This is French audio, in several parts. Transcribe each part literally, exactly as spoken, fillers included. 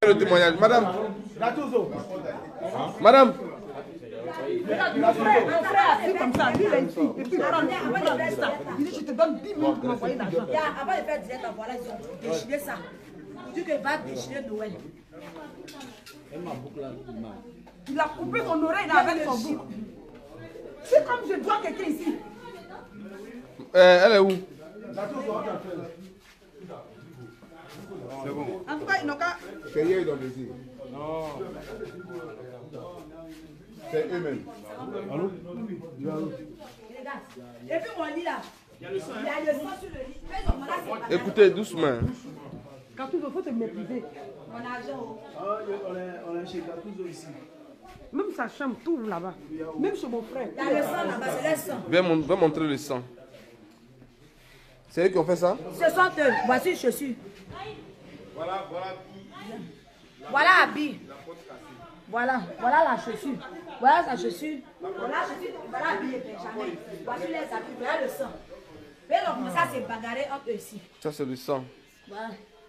Le témoignage, madame. Madame. Mon frère, mon frère assis comme ça, lui il a une fille. Et puis il prend le ça. Il dit je te donne dix minutes pour m'envoyer l'argent. Avant de faire direct, voilà, ils ont déchiré ça. Il dit qu'il va déchirer Noël. Il a coupé son oreille avec son bout. C'est comme je dois quelqu'un ici. Euh, elle est où? C'est bon. En tout cas, ils n'ont qu'à. C'est hier, ils ont baisé. Non. C'est eux-mêmes. Allô? Et puis mon lit là, il y a le sang, il y a le sang sur le lit. Écoutez, doucement. Quand tu veux, faut te mépriser. Mon argent. Ah, on est, on est chez Gattuso ici. Même sa chambre, tout là-bas. Même chez mon frère. Il y a le sang là-bas, c'est le sang. Viens, mon, viens montrer le sang. C'est eux qui ont fait ça? Ce sont eux. Voici une chaussure. Voilà, voilà. Voilà habit. Voilà, voilà la chaussure. Voilà sa chaussure. Voilà la chaussure. Voilà habillé Benjamin. Voici les habits. Voilà le sang. Mais donc, ça c'est bagarré entre eux ici. Ça, c'est le sang. Voilà.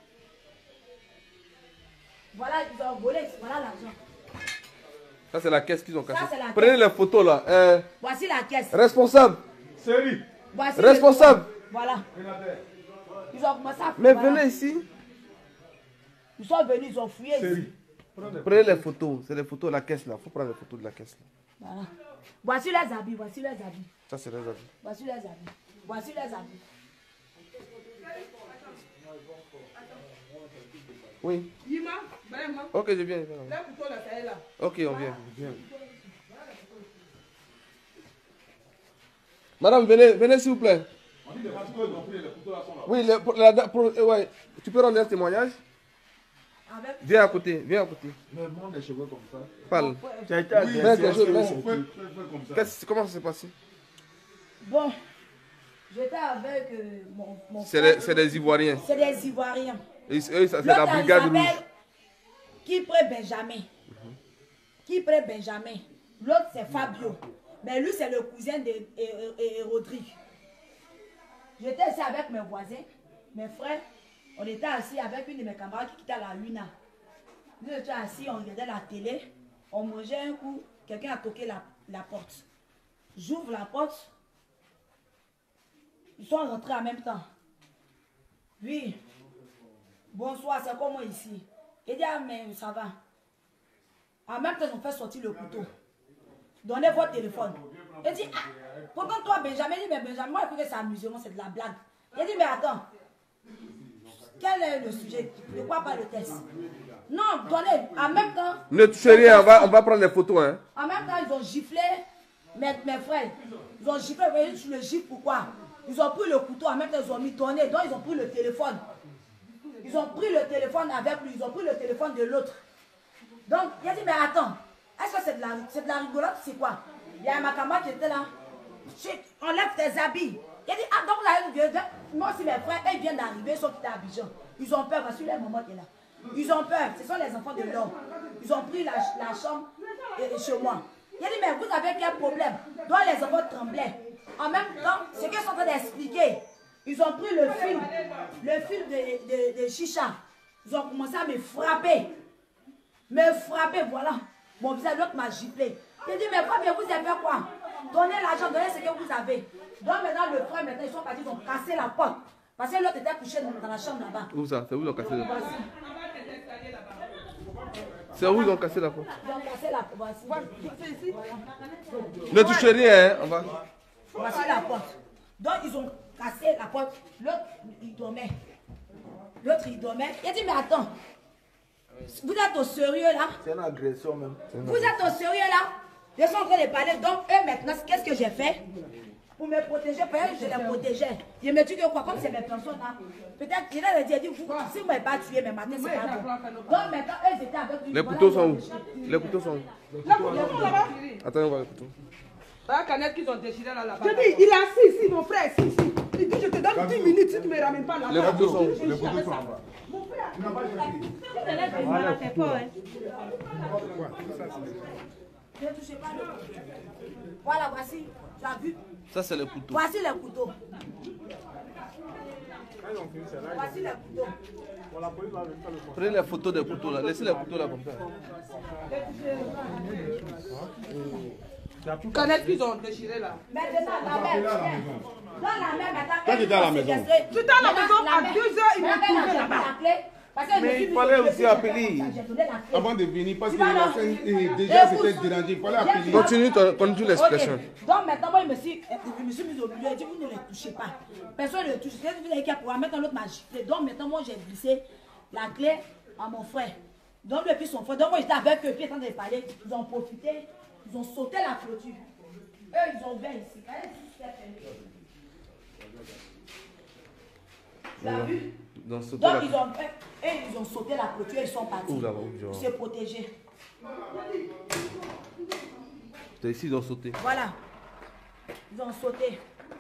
Voilà, ils ont volé. Voilà l'argent. Ça, c'est la caisse qu'ils ont cassée. Ça, c'est la Prenez caisse. les photos là. Euh, Voici la caisse. responsable. Série. Voici Responsable. le- Voilà. Ils ont commencé à Mais voilà. venez ici. Ils sont venus, ils ont fouillé ici. Prenez les photos. C'est les photos de la caisse là. Il faut prendre les photos de la caisse là. Voilà. Voici les habits, voici les habits. Ça, c'est les habits. Voici les habits. Voici les habits. Oui. Yima, vraiment. Ok, je viens. je viens. Là, plutôt là, ça est là. Ok, on vient. Viens. Madame, venez, venez s'il vous plaît. On dit les photos, ils ont pris les photos là sont là. Oui, le- pour la- pour- euh, ouais. Tu peux rendre un témoignage? Avec... Viens à côté, viens à côté. Mais monte les cheveux comme ça. Parle. Tu as été Oui, Fais agressé. quelque chose, fais- mais- fais- fais- fais comme ça. Qu'est-ce- Comment ça s'est passé? Bon, j'étais avec euh, mon, mon C'est frère. des, c'est des Ivoiriens. C'est des Ivoiriens. Et eux, ça, c'est la L'autre, il brigade s'appelle rouge. Kipré Benjamin. Kipré Benjamin. L'autre, c'est Fabio. Mais lui, c'est le cousin de et, et- et Rodrigue. J'étais ici avec mes voisins, mes frères. On était assis avec une de mes camarades qui quittait la Luna. Nous étions assis, on regardait la télé. On mangeait un coup. Quelqu'un a toqué la, la porte. J'ouvre la porte. Ils sont rentrés en même temps. Oui. Bonsoir, c'est comment ici? Il dit, ah, mais ça va. En même temps, ils ont fait sortir le couteau. Donnez votre téléphone. Il dit, ah, pourtant toi, Benjamin, il dit, mais Benjamin, moi, il faut que c'est amusement, c'est de la blague. Il dit, mais attends, quel est le sujet? De quoi parle le test? Non, donnez, en même temps. Ne touchez rien, on va, on va prendre les photos. Hein. En même temps, ils ont giflé mes, mes frères. Ils ont giflé, vous voyez, sur le gifle, pourquoi? Ils ont pris le couteau, en même temps, ils ont mis tonné, donc ils ont pris le téléphone. Ils ont pris le téléphone avec lui, ils ont pris le téléphone de l'autre. Donc, il a dit, mais attends, est-ce que c'est de, la, de la rigolade, c'est quoi? Il y a ma camarade qui était là. Chut, enlève tes habits. Il a dit, ah, donc là, moi aussi, mes frères, ils viennent d'arriver, ils sont quittés à Abidjan. Ils ont peur, parce que le moment qui est là. Ils ont peur, ce sont les enfants de l'homme. Ils ont pris la, la chambre et, et chez moi. Il a dit, mais vous avez quel problème? Donc les enfants tremblaient. En même temps, ce qu'ils sont en train d'expliquer, ils ont pris le fil, le fil de, de, de chicha. Ils ont commencé à me frapper. Me frapper, voilà. Mon visage, l'autre m'a giflé. Il a dit, mais Fabien, vous avez fait quoi? Donnez l'argent, donnez ce que vous avez. Donc maintenant, le frère, maintenant, ils sont partis, ils ont cassé la porte. Parce que l'autre était couché dans la chambre là-bas. Où ça? C'est où ils ont cassé la porte? Voici. C'est où ils ont cassé la porte? Ils ont cassé la porte. Voici. C'est ici. Ne touchez rien, hein. On va. Voici la porte. Donc, ils ont cassé la porte. L'autre, il dormait. L'autre, il dormait. Il a dit, mais attends. Vous êtes au sérieux là? C'est une agression même. Vous êtes au sérieux là? Ils sont en train de parler. Donc, eux maintenant, qu'est-ce que j'ai fait? Pour me protéger, peut-être je les protégeais. Je me dis que quoi, comme c'est mes personnes là, peut-être qu'il a dit, dit vous, si vous ne m'avez pas tué, mais maintenant c'est pas bon. Donc maintenant, eux étaient avec lui. Les couteaux sont où? Les couteaux sont où? Là, pour le là-bas. Attends, on va les couteaux. La canette qu'ils ont déchirée là, là-bas. Je dis, il est assis ici, mon frère, ici, ici. Il dit, je te donne dix minutes si tu ne me ramènes pas là. Les couteaux sont où? Les photos sont là-bas. Mon frère, Tu n'as pas choisi. Ne touchez pas le couteau. Voilà, voici. Tu as vu? Ça, c'est les couteaux. Voici les couteaux. Voici les couteaux. Prenez les photos des couteaux là. Laissez les couteaux là comme ça. Quand est-ce qu'ils ont déchiré là? Maintenant, la mère, viens. Dans la mère, maintenant. Toi, tu étais à la maison. Tu étais à la maison à deux heures, il m'a trouvé là-bas. Mais il fallait aussi appeler. Avant de venir, parce que Tu vas la là. scène, eh, Et déjà vous, c'était dérangé. Il fallait appeler. Continue, ton- continue l'expression. Ok. Donc maintenant, moi, je me suis, je me suis mis au milieu. Il dit, vous ne les touchez pas. Personne ne les touche. Si vous avez qu'à pouvoir mettre l'autre m'a giflé. Donc maintenant, moi, j'ai glissé la clé à mon frère. Donc, lui et puis son frère. Donc, moi, j'étais avec eux. Puis, en train de parler, ils ont profité. Ils ont sauté la clôture. Eux, ils ont ouvert ici. Regardez ici, c'est fermé. Tu as vu? Dans ce Donc, ils ont, fait- et ils ont sauté la clôture, ils sont partis. Ouvre là-bas, ouvre, Pour genre. se protéger. T'as ici, ils ont sauté. Voilà. Ils ont sauté.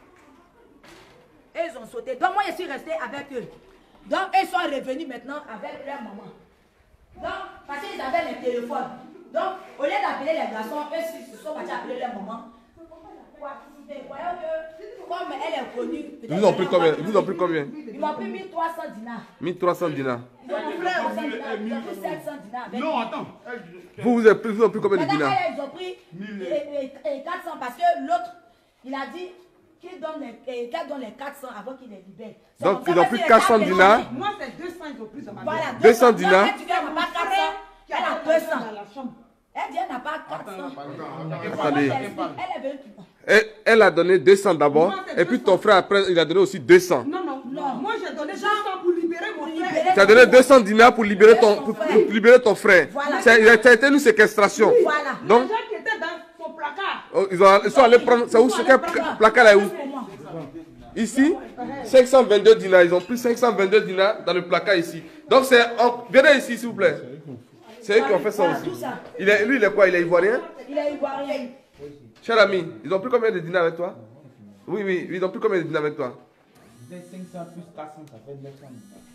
Et ils ont sauté. Donc, moi, je suis restée avec eux. Donc, ils sont revenus maintenant avec leur maman. Donc, parce qu'ils avaient les téléphones. Donc, au lieu d'appeler les garçons, eux, ils se sont partis appeler leur maman. Voyons que, comme elle est connue. Ils vous ont pris combien? Ils vous ont pris combien? Ils m'ont pris mille trois cents dinars. mille trois cents dinars. Ils ont pris trois cents dinars. Ils ont pris sept cents dinars. avec Non, eux. attends. Vous, vous avez pris, vous avez pris combien de Maintenant, dinars? elle, ils ont pris et- et- et quatre cents parce que l'autre, il a dit qu'il donne les, et qu'elle donne les quatre cents avant qu'il les libère. C'est Donc, comme ça ils ont que pris si les quatre cents gars dinars. payent- Moi, c'est deux cents, ils ont pris dans ma maison. Voilà, deux cents Donc, dinars. elle dit qu'elle n'a pas quatre cents, elle a deux cents. Dans la chambre. Elle dit qu'elle n'a pas quatre cents. Attendez. Elle est venue. Elle, elle a donné deux cents d'abord. Et puis ton frère, après, il a donné aussi deux cents. Non, non, Non. Moi, j'ai donné deux cents pour libérer mon libérer frère. Tu as donné deux cents dinars pour libérer ton, pour, pour libérer ton frère. Voilà. Ça ça a été une séquestration. Voilà. Donc, Les gens qui étaient dans son placard. oh, ils, ont, ils sont allés prendre. C'est où? C'est quel placard là où? Pour moi. Ici, cinq cent vingt-deux dinars. Ils ont pris cinq cent vingt-deux dinars dans le placard ici. Donc, c'est. en- Venez ici, s'il vous plaît. C'est eux qui ont fait ça Voilà, aussi. tout ça. Il est, lui, il est quoi? Il est ivoirien? Il est ivoirien. Cher ami, ils ont pris combien de dinars avec toi? Oui, oui, ils ont pris combien de dinars avec toi? cinq cents plus quatre cents, ça fait neuf cents.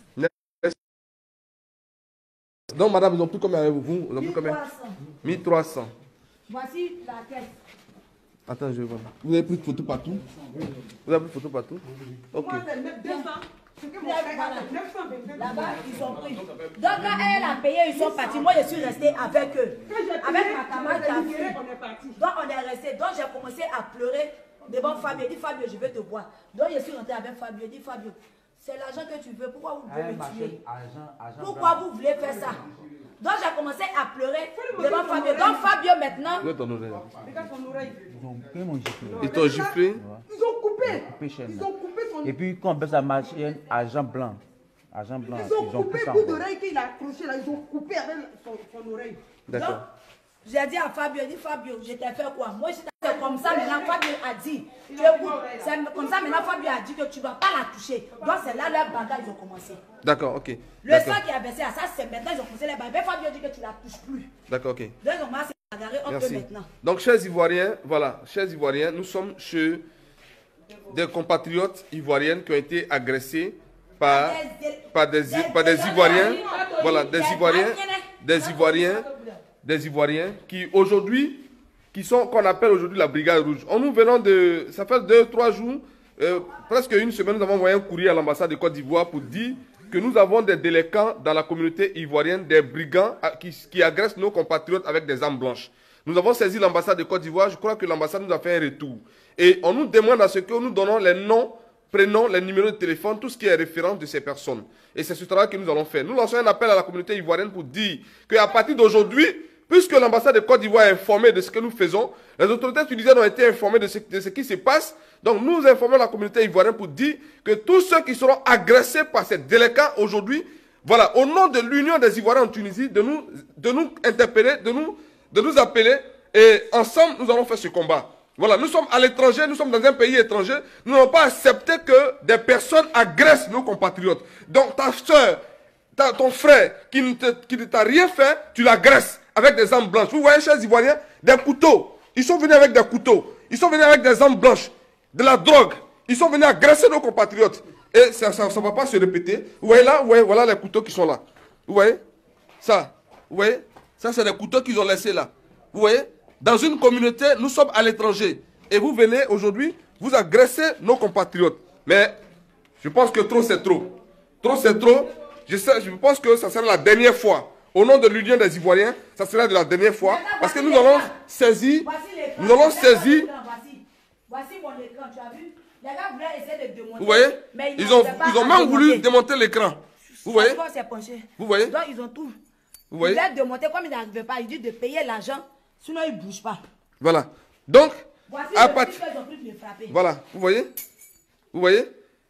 Donc, madame, ils ont pris combien avec vous? Vous, ils ont pris combien? mille trois cents. mille trois cents. Voici la caisse. Attends, je vais voir. Vous avez pris de photos partout? Vous avez pris de photos partout? Ok. Moi, c'est deux cents. Ce que mon frère a, c'est neuf cent vingt-deux. Là-bas, ils ont pris. Donc, quand elle a payé, ils sont partis. Moi, je suis restée avec eux. Avec ma camarade qui a libéré, fui. on est parti. Donc, on est resté. Donc, j'ai commencé à pleurer devant Fabio. Il dit, Fabio, je vais te voir. Donc, je suis rentrée avec Fabio. Il dit, Fabio, c'est l'argent que tu veux. Pourquoi vous voulez me tuer? Pourquoi vous voulez faire ça? Donc, j'ai commencé à pleurer devant Fabio. Donc, Fabio, maintenant, Où est ton oreille? Regarde son oreille. Ils ont pris mon gifle. Ils t'ont giflé? Ils ont coupé. Coupé chaîne. Ils ont coupé son Et puis, quand on baisse la machine, argent blanc. Argent blanc. Ils ont Ils ont coupé pris ça le bout encore. d'oreille qu'il a accroché là. Ils ont coupé avec son, son oreille. donc, D'accord. j'ai dit à Fabio, j'ai dit, Fabio, je t'ai fait quoi? Moi, c'est comme ça, maintenant, Fabio a dit, tu écoutes, c'est comme ça, maintenant, Fabio a dit que tu ne dois pas la toucher. Donc, c'est là leur bagarre, ils ont commencé. D'accord, ok. Le D'accord. sang qui a baissé à ça, c'est maintenant, ils ont commencé les bagarres. Mais Fabio dit que tu ne la touches plus. D'accord, ok. Donc, ils ont commencé à bagarrer entre eux Merci. maintenant. Donc, chers Ivoiriens, voilà, chers Ivoiriens, nous sommes chez des compatriotes ivoiriennes qui ont été agressés par, par, des, par des Ivoiriens, voilà, des Ivoiriens, des Ivoiriens, des Ivoiriens qui aujourd'hui, qui sont, qu'on appelle aujourd'hui la Brigade Rouge. On nous venons de, ça fait deux, trois jours, euh, presque une semaine, nous avons envoyé un courrier à l'ambassade de Côte d'Ivoire pour dire que nous avons des délinquants dans la communauté ivoirienne, des brigands à- qui, qui agressent nos compatriotes avec des armes blanches. Nous avons saisi l'ambassade de Côte d'Ivoire, je crois que l'ambassade nous a fait un retour. Et on nous demande à ce que nous donnons les noms, prénoms, les numéros de téléphone, tout ce qui est référence de ces personnes. Et c'est ce travail que nous allons faire. Nous lançons un appel à la communauté ivoirienne pour dire qu'à partir d'aujourd'hui, puisque l'ambassade de Côte d'Ivoire est informée de ce que nous faisons, les autorités tunisiennes ont été informées de ce, de ce qui se passe. Donc nous informons la communauté ivoirienne pour dire que tous ceux qui seront agressés par ces délinquants aujourd'hui, voilà, au nom de l'Union des Ivoiriens en Tunisie, de nous, de nous interpeller, de nous, de nous appeler, et ensemble nous allons faire ce combat. Voilà, nous sommes à l'étranger, nous sommes dans un pays étranger, nous n'allons pas accepter que des personnes agressent nos compatriotes. Donc ta soeur, ta, ton frère qui ne te- qui ne t'a rien fait, tu l'agresses avec des armes blanches. Vous voyez, chers Ivoiriens, des couteaux. Ils sont venus avec des couteaux. Ils sont venus avec des armes blanches, de la drogue. Ils sont venus agresser nos compatriotes. Et ça ne va pas se répéter. Vous voyez là, vous voyez, voilà les couteaux qui sont là. Vous voyez ça? Vous voyez? Ça, c'est des couteaux qu'ils ont laissés là. Vous voyez? Dans une communauté, nous sommes à l'étranger. Et vous venez aujourd'hui, vous agressez nos compatriotes. Mais Je pense que trop c'est trop. Trop c'est trop. Je, sais, je pense que ça sera la dernière fois. Au nom de l'Union des Ivoiriens, ça sera de la dernière fois. Parce que nous allons saisir. Nous allons saisir. Voici mon écran, tu as vu? Les gars voulaient essayer de démonter. Vous voyez? Mais ils, Ils ont, ils ont même voulu démonter l'écran. Vous voyez? Vous voyez? Donc ils ont tout. Vous voyez? Ils voulaient démonter comme ils n'arrivaient pas. Ils disent de payer l'argent, sinon ils ne bougent pas. Voilà. Donc, voici à le part... qu'ils ont pu me frapper. Voilà. Vous voyez? Vous voyez?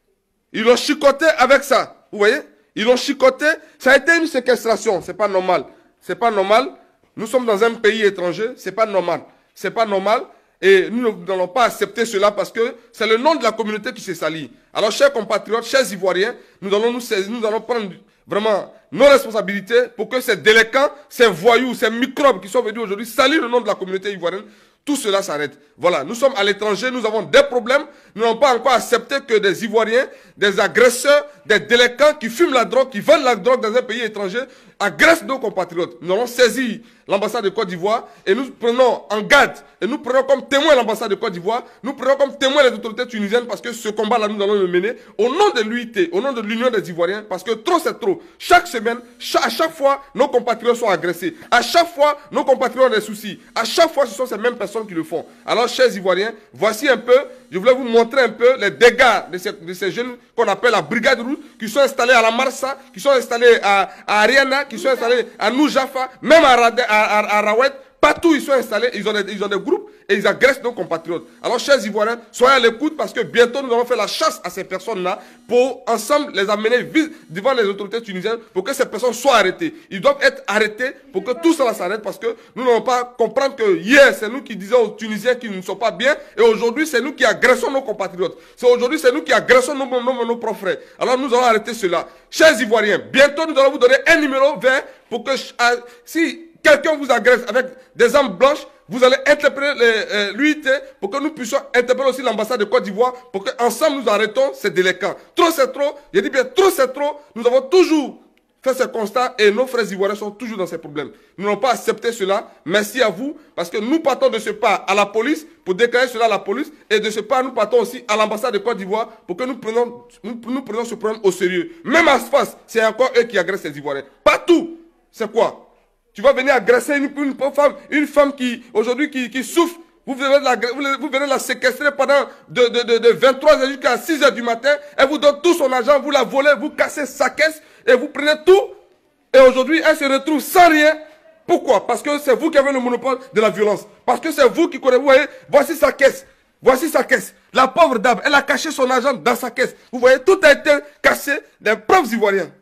Ils l'ont chicoté avec ça. Vous voyez? Ils l'ont chicoté. Ça a été une séquestration. C'est pas normal. C'est pas normal. Nous sommes dans un pays étranger. C'est pas normal. C'est pas normal. Et nous n'allons pas accepter cela parce que c'est le nom de la communauté qui s'est sali. Alors, chers compatriotes, chers Ivoiriens, nous allons nous saisir, nous allons prendre vraiment nos responsabilités pour que ces délinquants, ces voyous, ces microbes qui sont venus aujourd'hui salir le nom de la communauté ivoirienne, tout cela s'arrête. Voilà, nous sommes à l'étranger, nous avons des problèmes. Nous n'avons pas encore accepté que des Ivoiriens, des agresseurs, des délinquants qui fument la drogue, qui vendent la drogue dans un pays étranger, agressent nos compatriotes. Nous allons saisir l'ambassade de Côte d'Ivoire et nous prenons en garde et nous prenons comme témoin l'ambassade de Côte d'Ivoire. Nous prenons comme témoin les autorités tunisiennes parce que ce combat-là, nous allons le mener au nom de l'U I T, au nom de l'Union des Ivoiriens, parce que trop c'est trop. Chaque semaine, chaque, à chaque fois, nos compatriotes sont agressés. À chaque fois, nos compatriotes ont des soucis. À chaque fois, ce sont ces mêmes personnes qui le font. Alors, chers Ivoiriens, voici un peu, je voulais vous montrer un peu les dégâts de ces, de ces jeunes qu'on appelle la Brigade Rouge, qui sont installés à la Marsa, qui sont installés à, à Ariana, qui sont installés à Noujafa, même à, Rade, à, à, à Rawet. Partout ils sont installés, ils ont, des, ils ont des groupes et ils agressent nos compatriotes. Alors, chers Ivoiriens, soyez à l'écoute parce que bientôt nous allons faire la chasse à ces personnes-là pour ensemble les amener devant les autorités tunisiennes pour que ces personnes soient arrêtées. Ils doivent être arrêtés pour que tout cela s'arrête parce que nous n'allons pas comprendre que hier, c'est nous qui disions aux Tunisiens qu'ils ne sont pas bien et aujourd'hui, c'est nous qui agressons nos compatriotes. C'est aujourd'hui, c'est nous qui agressons nos, nos, nos, nos propres frères. Alors, nous allons arrêter cela. Chers Ivoiriens, bientôt nous allons vous donner un numéro vert pour que euh, si quelqu'un vous agresse avec des armes blanches, vous allez interpeller euh, l'U I T pour que nous puissions interpeller aussi l'ambassade de Côte d'Ivoire pour qu'ensemble nous arrêtons ces délinquants. Trop c'est trop, je dis bien trop c'est trop, nous avons toujours fait ce constat et nos frères ivoiriens sont toujours dans ces problèmes. Nous n'allons pas accepter cela. Merci à vous parce que nous partons de ce pas à la police pour déclarer cela à la police et de ce pas nous partons aussi à l'ambassade de Côte d'Ivoire pour que nous prenions, nous, nous prenions ce problème au sérieux. Même à face, c'est encore eux qui agressent les Ivoiriens. Partout, c'est quoi? Tu vas venir agresser une, une femme, une femme qui aujourd'hui qui, qui souffre. Vous venez, de la, vous venez de la séquestrer pendant de, de, de, de vingt-trois heures jusqu'à six heures du matin. Elle vous donne tout son argent, vous la volez, vous cassez sa caisse et vous prenez tout. Et aujourd'hui, elle se retrouve sans rien. Pourquoi? Parce que c'est vous qui avez le monopole de la violence. Parce que c'est vous qui connaissez. Vous voyez, voici sa caisse. Voici sa caisse. La pauvre dame, elle a caché son argent dans sa caisse. Vous voyez, tout a été cassé des preuves ivoiriens.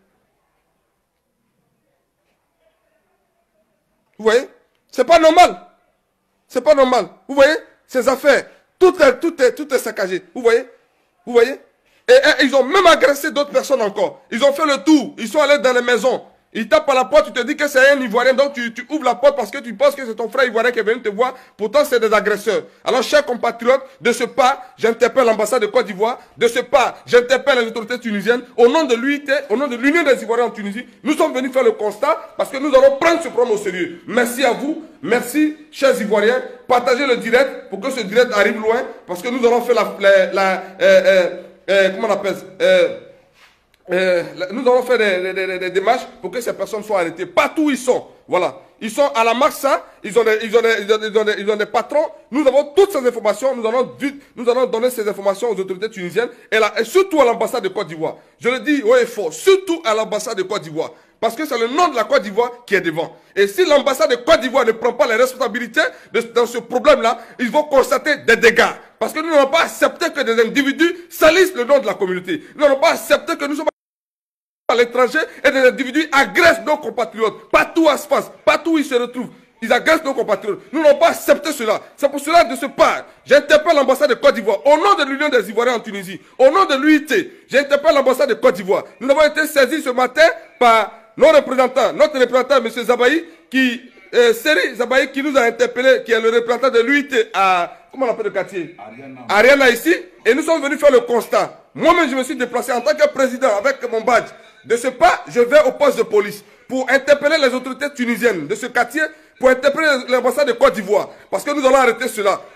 Vous voyez? C'est pas normal. C'est pas normal. Vous voyez? Ces affaires. Tout est, tout est, tout est saccagé. Vous voyez? Vous voyez? Et, et ils ont même agressé d'autres personnes encore. Ils ont fait le tour. Ils sont allés dans les maisons. Ils tapent à la porte, tu te dis que c'est un Ivoirien, donc tu, tu ouvres la porte parce que tu penses que c'est ton frère Ivoirien qui est venu te voir. Pourtant, c'est des agresseurs. Alors, chers compatriotes, de ce pas, j'interpelle l'ambassade de Côte d'Ivoire. De ce pas, j'interpelle les autorités tunisiennes. Au nom de l'U I T, au nom de l'Union des Ivoiriens en Tunisie, nous sommes venus faire le constat parce que nous allons prendre ce problème au sérieux. Merci à vous. Merci, chers Ivoiriens. Partagez le direct pour que ce direct arrive loin parce que nous allons faire la... la, la euh, euh, euh, comment on appelle ça euh, Euh, nous allons faire des, des, des, des démarches pour que ces personnes soient arrêtées. Partout où ils sont. Voilà. Ils sont à la Marsa, ils ont des, ils ont des, ils ont des, ils ont des, ils ont des patrons. Nous avons toutes ces informations. Nous allons, nous allons donner ces informations aux autorités tunisiennes et, là, et surtout à l'ambassade de Côte d'Ivoire. Je le dis haut et fort, surtout à l'ambassade de Côte d'Ivoire. Parce que c'est le nom de la Côte d'Ivoire qui est devant. Et si l'ambassade de Côte d'Ivoire ne prend pas les responsabilités de, dans ce problème-là, ils vont constater des dégâts. Parce que nous n'allons pas accepter que des individus salissent le nom de la communauté. Nous n'allons pas accepter que nous sommes à l'étranger et des individus agressent nos compatriotes. Partout à se passe, partout où ils se retrouvent, ils agressent nos compatriotes. Nous n'avons pas accepté cela. C'est pour cela, de ce pas, j'interpelle l'ambassade de Côte d'Ivoire, au nom de l'Union des Ivoiriens en Tunisie, au nom de l'U I T, j'interpelle l'ambassade de Côte d'Ivoire. Nous avons été saisis ce matin par nos représentants, notre représentant, M. Zabaï, qui, euh, Seri Zabaï, qui nous a interpellé, qui est le représentant de l'U I T à, comment on appelle le quartier? Ariana. Ariana ici, et nous sommes venus faire le constat. Moi-même, je me suis déplacé en tant que président avec mon badge. De ce pas, je vais au poste de police pour interpeller les autorités tunisiennes de ce quartier, pour interpeller l'ambassade de Côte d'Ivoire. Parce que nous allons arrêter cela.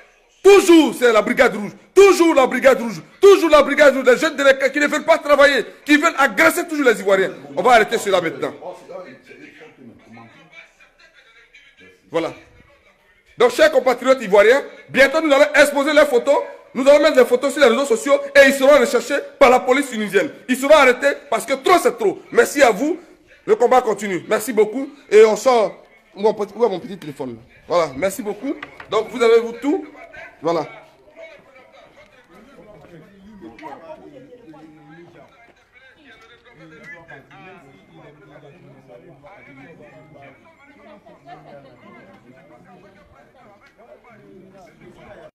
Toujours, c'est la brigade rouge. Toujours la brigade rouge. Toujours la brigade rouge. Les jeunes délinquants qui ne veulent pas travailler, qui veulent agresser toujours les Ivoiriens. On va arrêter cela maintenant. Voilà. Donc, chers compatriotes ivoiriens, bientôt nous allons exposer leurs photos. Nous allons mettre des photos sur les réseaux sociaux et ils seront recherchés par la police tunisienne. Ils seront arrêtés parce que trop c'est trop. Merci à vous. Le combat continue. Merci beaucoup. Et on sort. Où est mon petit, où est mon petit téléphone là? Voilà. Merci beaucoup. Donc, vous avez vous tout. Voilà.